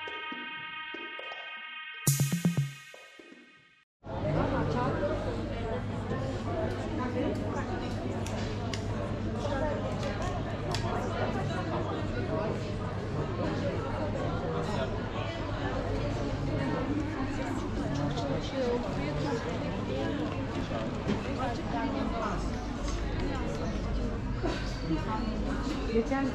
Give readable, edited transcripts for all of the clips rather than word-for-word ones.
Geçen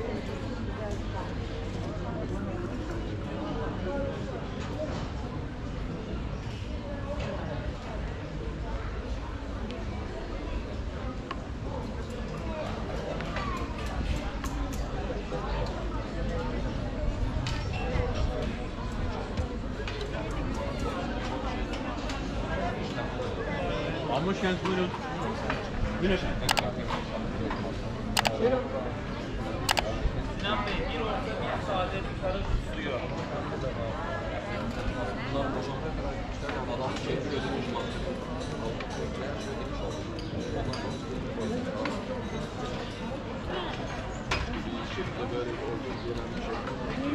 Ama şans buyurun. Güneş. Sinan Bey, bir orta bir sade bir karı suyu. Bunlar boşaltıyor kadar gitmişler ama adam şey çözülmüş mü? Bir şekilde böyle olduğu gelen bir şey.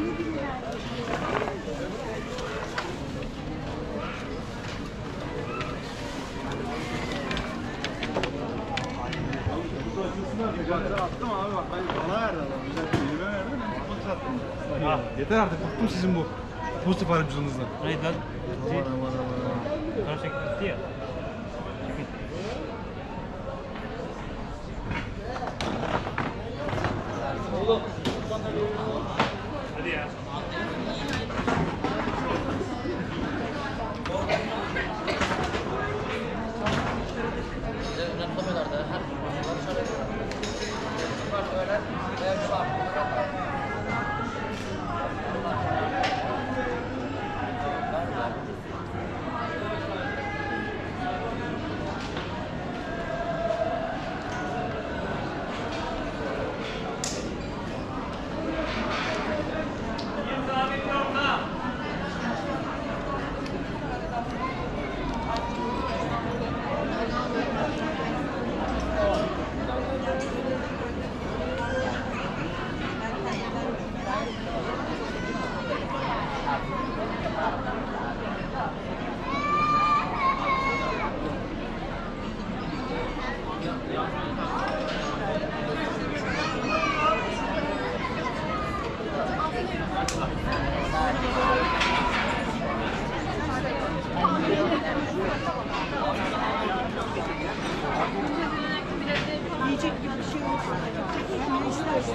Attım abi bak ben bana verdi adam. Güzel bir elime verdi mi? Kontrol attım. Yeter artık bıktım sizin bu pozitif ayrımcılığınızdan. Neydi lan? Aman. Karşı gitti ya. Oğlum. Hadi ya. yiyecek gibi bir şey olsun. Ne istersin?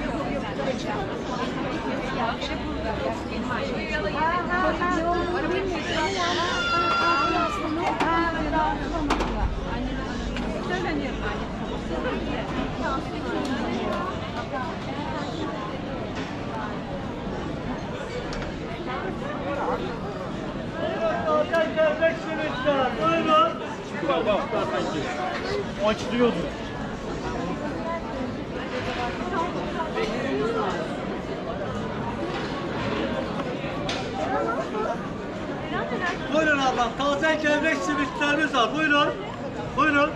Açlıyordu. Buyurun ablam, taze gevrek simitlerimiz var. Buyurun. Buyurun.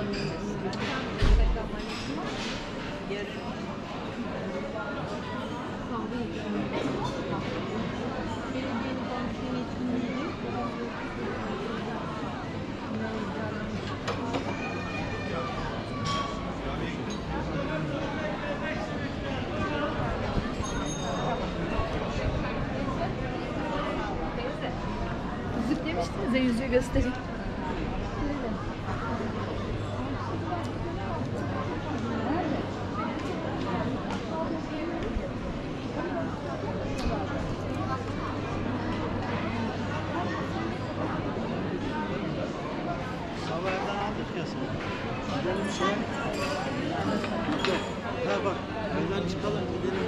Yüzük demiştiniz ya, yüzüğü göstereyim. Saver'den aldık ya sen. Gidelim şeye. Ha bak, buradan çıkalım gidelim.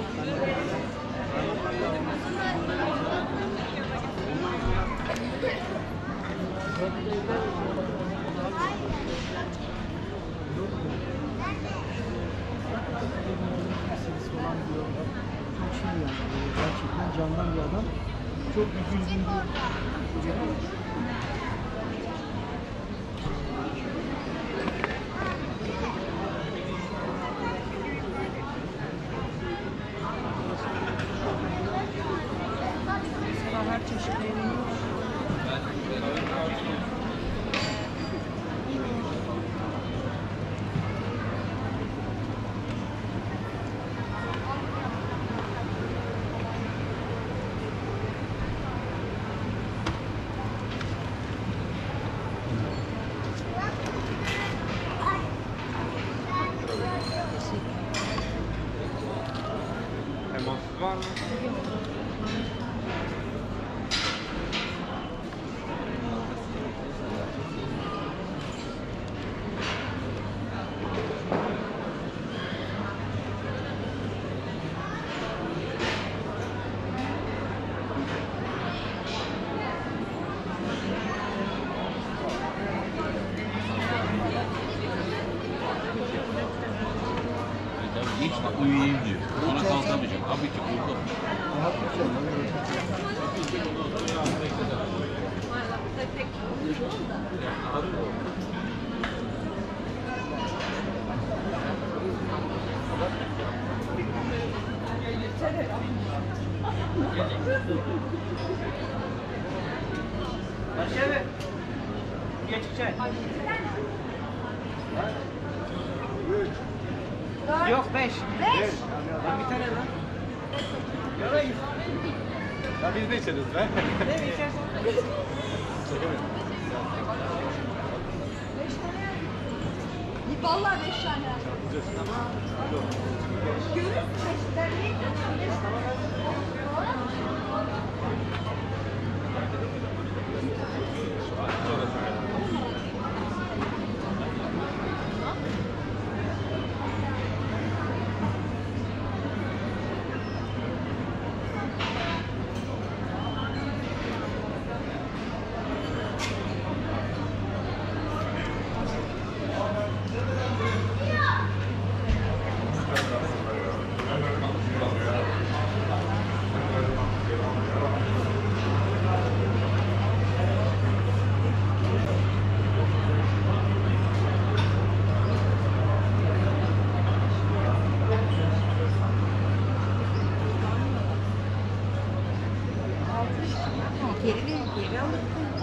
Gerçekten candan bir adam. Çok üzüldüm. Her çeşit meyve. Temas var mı? Hiç de uyuyayım diyor. Sonra kalkamayacak. Tabii ki uyku. Başlayalım. Geç çay. Yok 5. 5. Bir tane lan. Yorayım. Ya biz de içeriz be. Ne mi içersin? Çekemedim. Vallahi 5 tane. Tamam. Görür çeşitler neydi? 5 tane. Geri alıp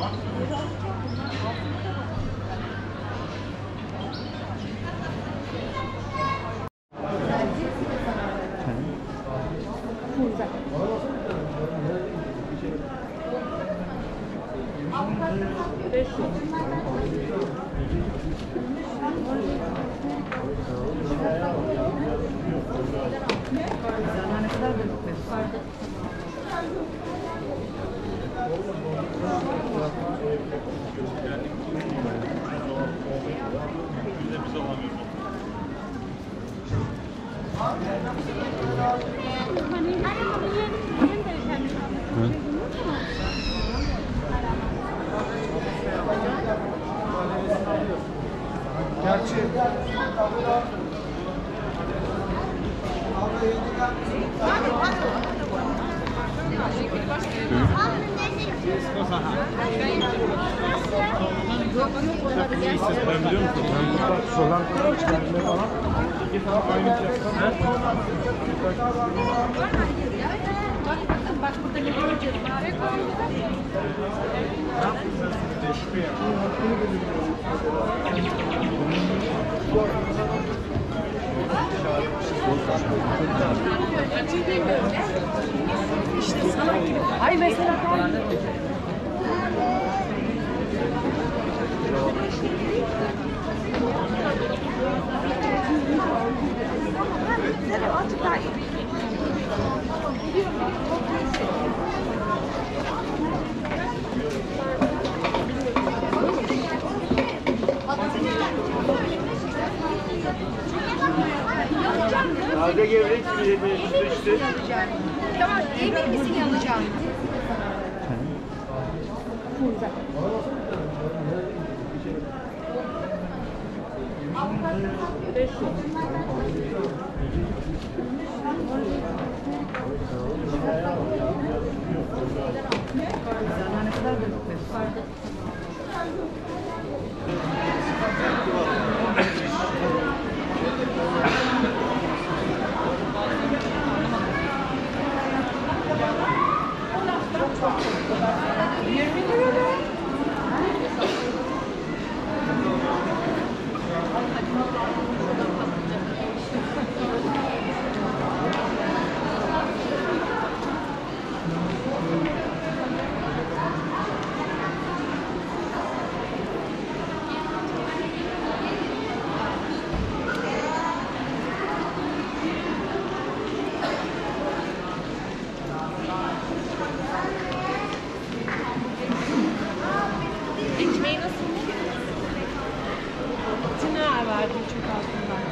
Gerçi Hadi. Koza Han. Ben biliyor musun? Solan çıkartmaları falan. Aynı Bak burada ne göreceğiz? İşte sanat gibi. Ay mesela azıcık daha iyi. Taze gevrek gibi işte. Tamam, emin misin yanacağını? Ekmeği nasıl? Tına verdim çok altından.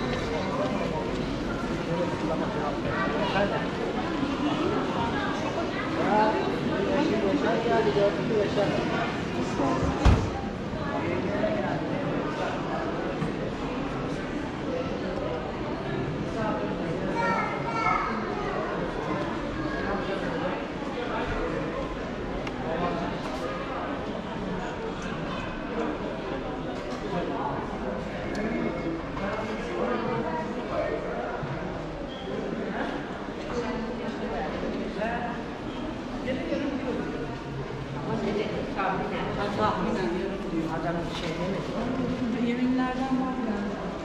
Yeminlerden var ya.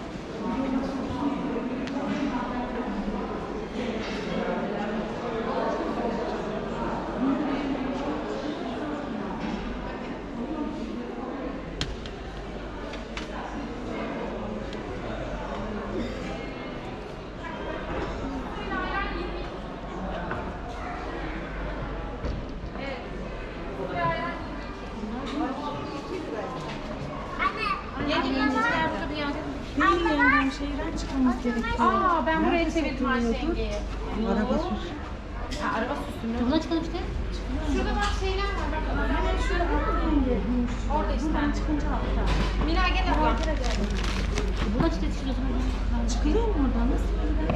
Bilmiyorum şeyden çıkmamız gerekiyor. Aa ben buraya çevirdim Ayşenge'yi. Araba süs. Ha, araba süsü mü? Buna çıkalım işte. Şurada bak şeyler var. Bak hemen şurada var mı? Orada işte. Buradan çıkınca altta. Miray gel abla. Buna çıktı çıkıyor. Çıkılıyor mu oradan? Nasıl?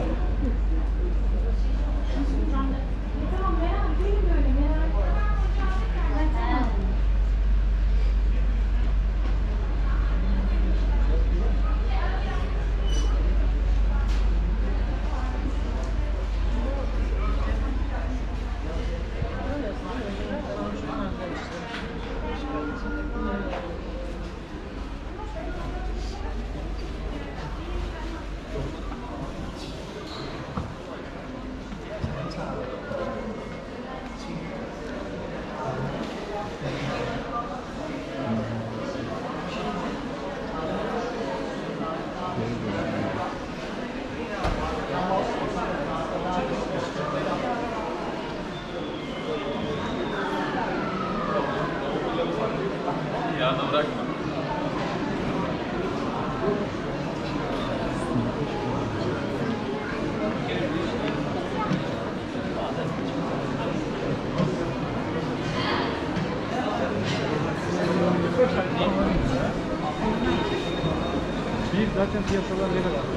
Tamam merak değil böyle merak. Yağını bırakma. Bir zaten piyasalar ne kadar?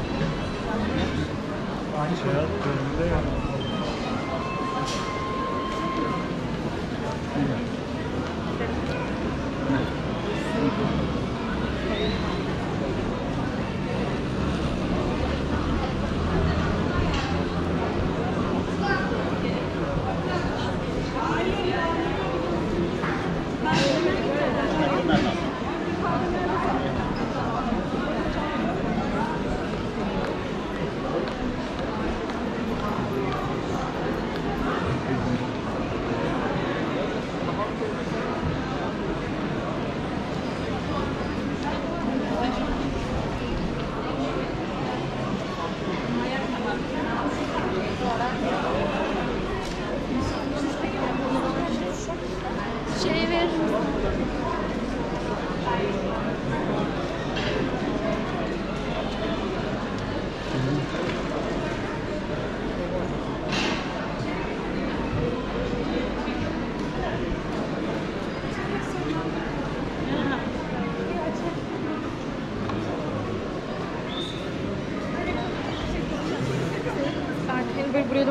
Aynı şey. Önünde yani. Böyle buraya doğru.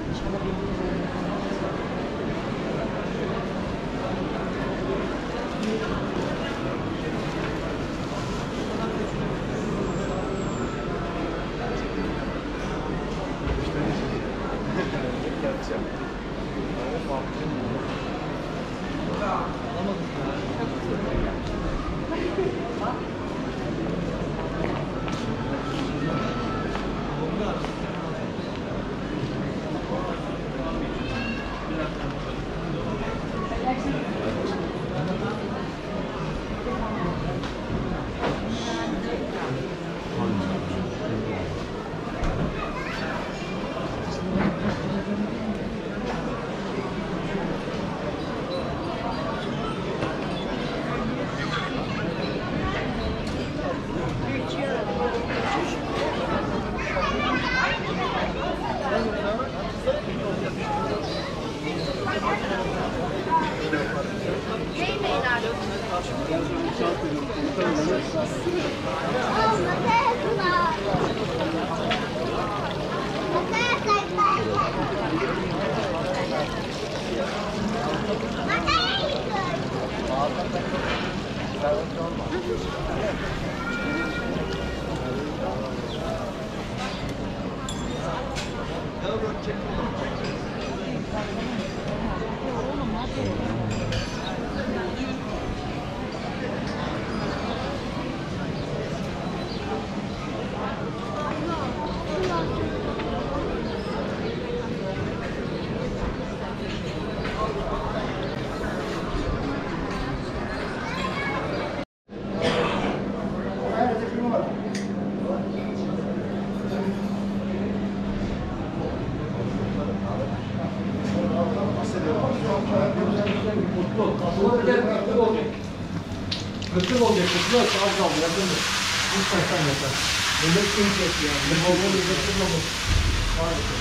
Kırklık olacak, kırklık az kaldı, yakın mı? İlk baştan yapar. Yemek kıyacak ya, limonlu üretim olmuş. Harika.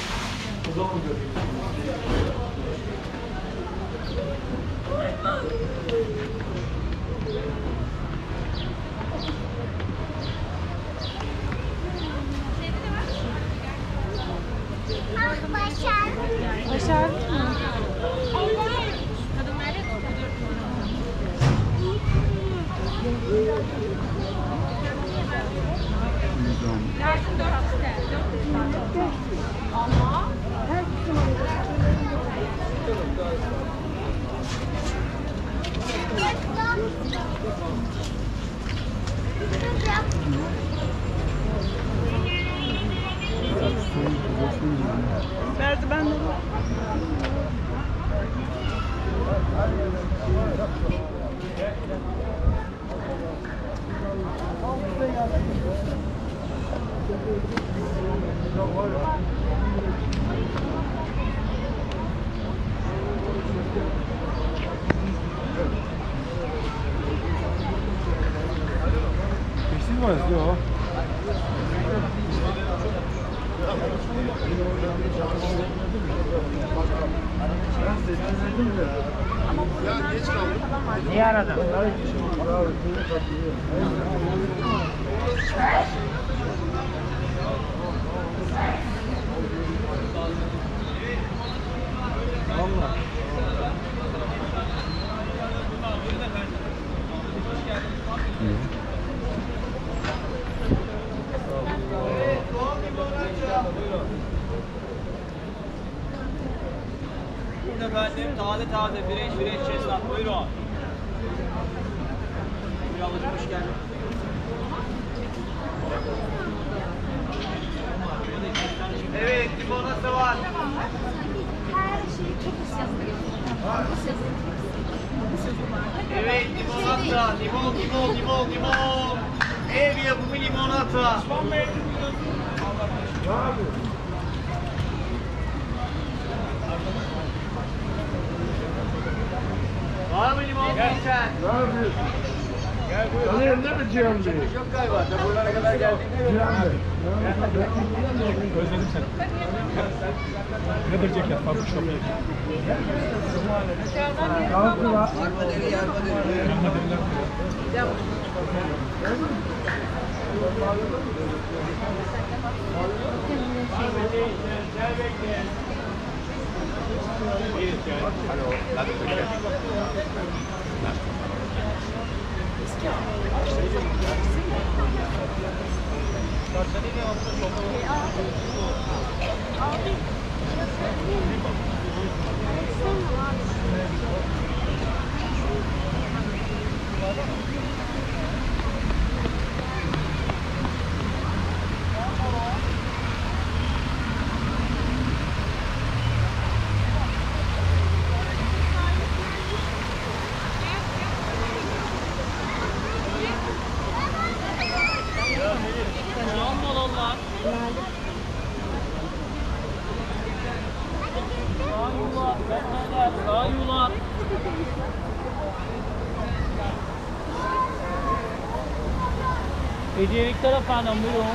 O zaman göreyim. Başardın mı? Merdivenleri. Tekstil var ya. Niye aradın? taze taze, fresh chestnut. Buyurun. Buyur ablacığım, hoş geldin. Evet, limonata var. Her şey çok hızlı. Evet, limonata. Limon. Ev yapımı limonata. Var mı limon? Gel. Ne yapıyorsun? Tanıyorum değil mi Cihan Bey? Yok galiba. Buralara kadar geldik. Cihan Bey. Özledim seni. Nedir ceket? Farklı şopya. Kalkın ha. Yarmadeliler. Hediyelikler efendim, buyurun.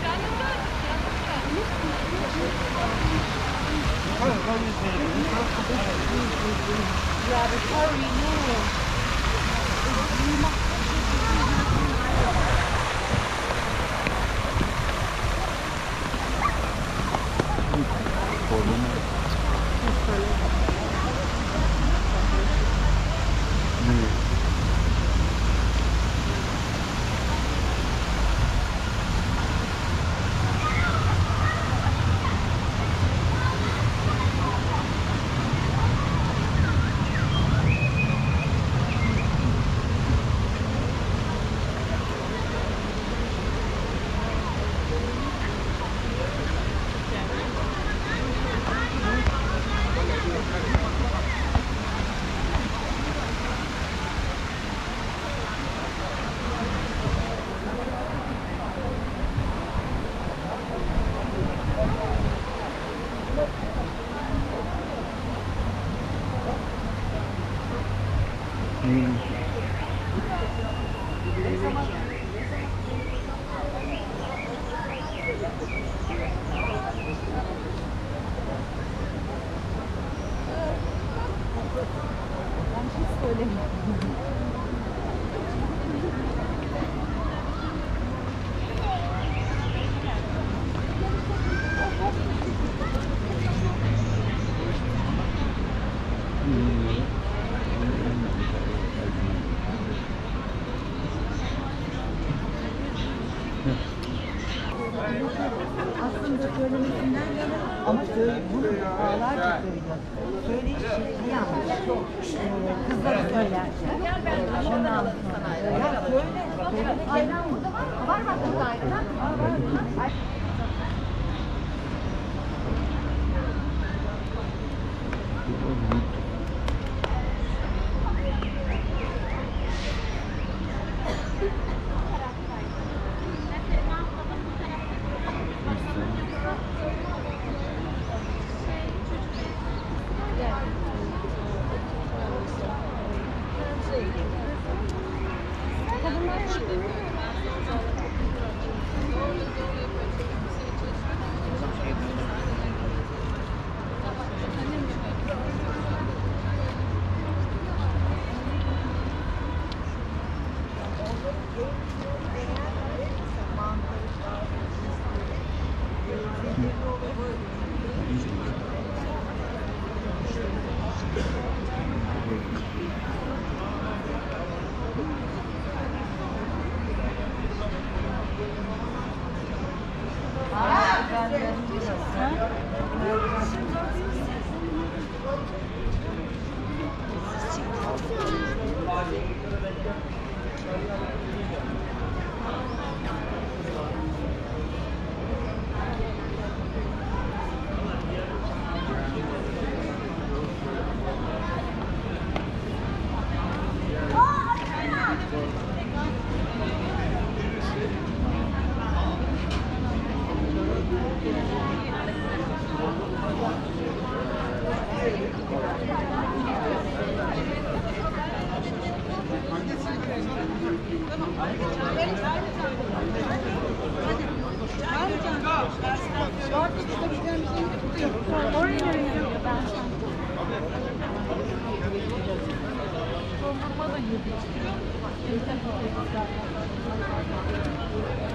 Aslında söylemesinden yana ama bunu ağlarca söylüyor. Söyleyiş şekli yanlış. Kızları söylerken. Ondan sonra. Ya söyle. Ayran burada var mı? Var mı burada ayran? Var.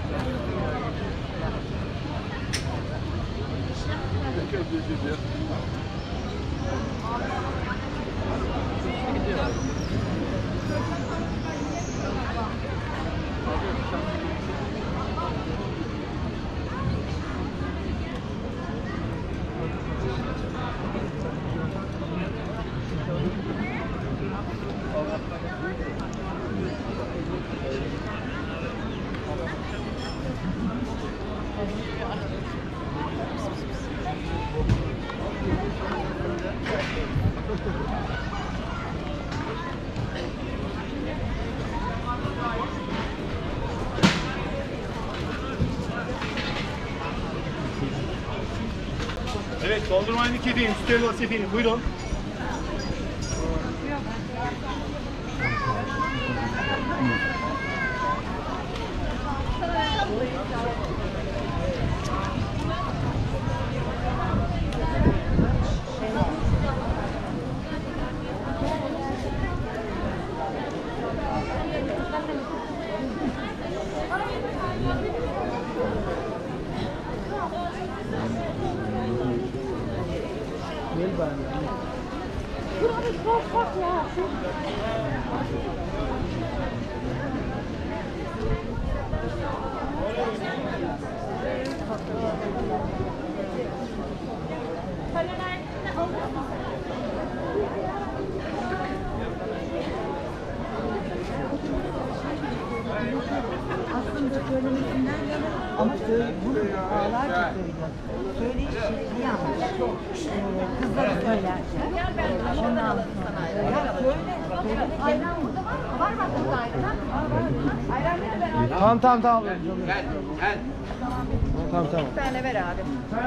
Evet, dondurmayı kediyim. Stella efendim, buyurun. Aslında söylemesinden ama bunu ağlarca söylüyor. Söyleyiş şekli yanlış. Kızlara söylerken. Ondan sonra. Ya söyle. Ayran burada var. Var mı burada ayran? Ayranları beraber. Tamam. Tamam. Bir tane ver abi.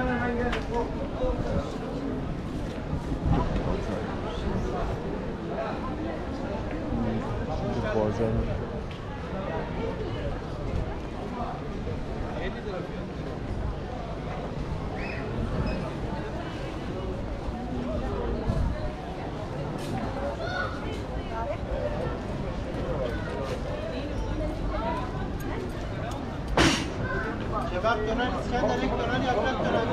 Kebap döner, İskenderlik döner, yaprak döner.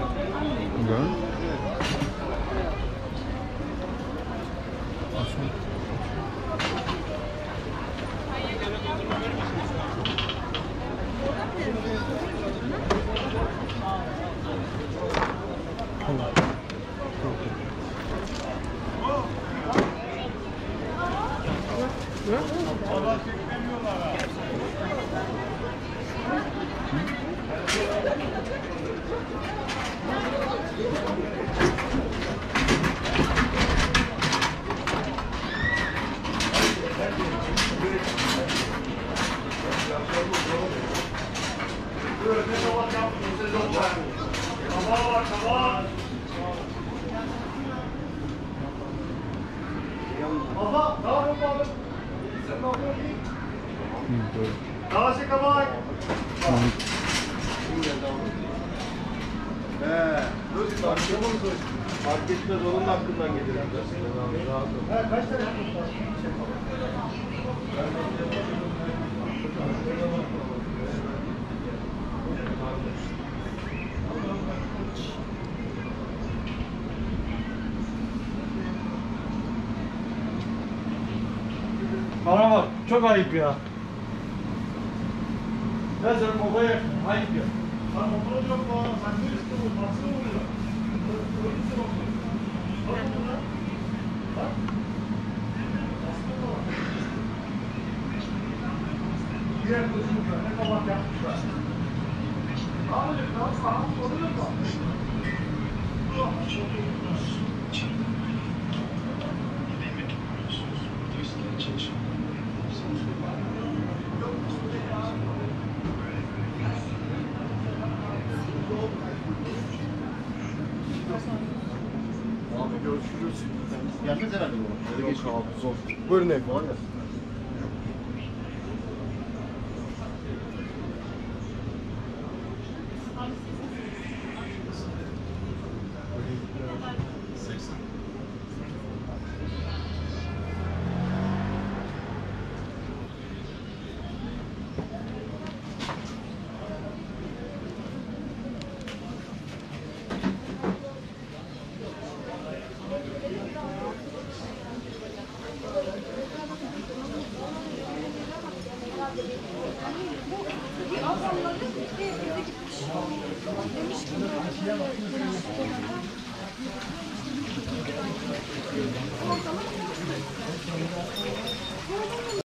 Taze kabak. Fark etmez, onun hakkından gelir. Kaç tane? Bana bak, çok ayıp ya. Ya sen babaya ayıp ya. Sen babaya yok bu, sen ne istiyorsun? Baksana oluyor. Öyleyse bakıyor. Bak bunu. Bak. Diğer kızımda ne kabak yapmışlar. Ne yapacak? Sağ sorulur mu? Abi görüşürüz. Gelmez herhalde bu. Yok abi zor. Buyurun efendim.